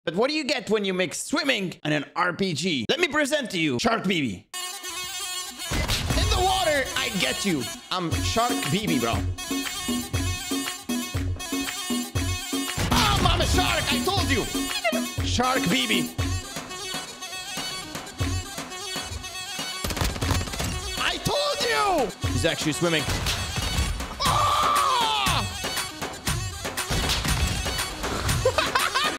But what do you get when you mix swimming and an RPG? Let me present to you Shark BB. In the water, I get you. I'm Shark BB, bro. I'm a shark, I told you. Shark BB. I told you. He's actually swimming.